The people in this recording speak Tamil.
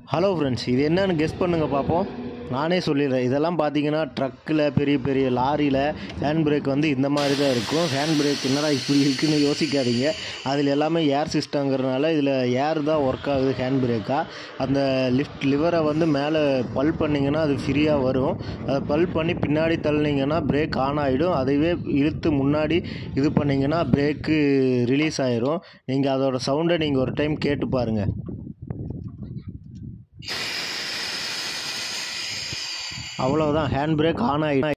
ஹலோ ஃப்ரெண்ட்ஸ், இது என்னன்னு கெஸ் பண்ணுங்கள் பார்ப்போம். நானே சொல்லிடுறேன். இதெல்லாம் பார்த்தீங்கன்னா ட்ரக்கில், பெரிய பெரிய லாரியில் ஹேண்ட் பிரேக் வந்து இந்த மாதிரி தான் இருக்கும். ஹேண்ட் பிரேக் என்னடா இப்படி இருக்குன்னு யோசிக்காதீங்க. அதில் எல்லாமே ஏர் சிஸ்டங்கிறதுனால இதில் ஏர் தான் ஒர்க் ஆகுது ஹேண்ட் பிரேக்காக. அந்த லிவரை வந்து மேலே பல் பண்ணிங்கன்னா அது ஃப்ரீயாக வரும். அதை பல் பண்ணி பின்னாடி தள்ளினீங்கன்னா பிரேக் ஆன் ஆகிடும். அதுவே இழுத்து முன்னாடி இது பண்ணிங்கன்னா பிரேக்கு ரிலீஸ் ஆகிரும். நீங்கள் அதோட சவுண்டை நீங்கள் ஒரு டைம் கேட்டு பாருங்கள். அவ்வளோதான், ஹேண்ட் பிரேக் ஆன் ஆகிடும்.